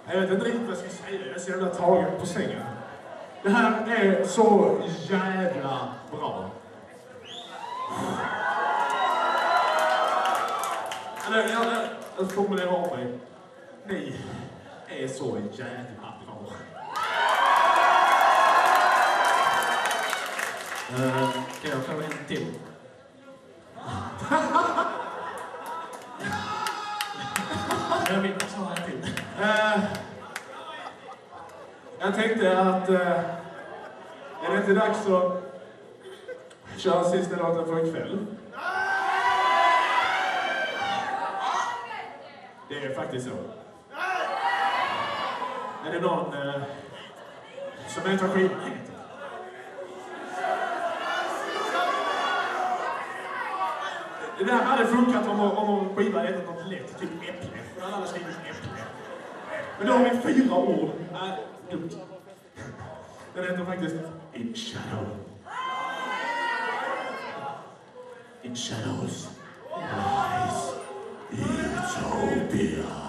Jag vet inte riktigt vad jag ska säga. Jag är så jävla tagen på sängen. Det här är så jävla bra. Jag formulerar om mig. Ni är så jävla bra. Kan jag få en till? Jag vill också ha en till. Jag tänkte att är det inte dags att köra sista låten för ikväll? Det är faktiskt så. Är det någon som vet vad skivan heter? Det där hade funkat om skivan heter något lätt, typ äpple. För alla hade skrivit äpple. Men då har vi 4 ord. Dumt. Den heter faktiskt In Shadow. In Shadows lies Utopia.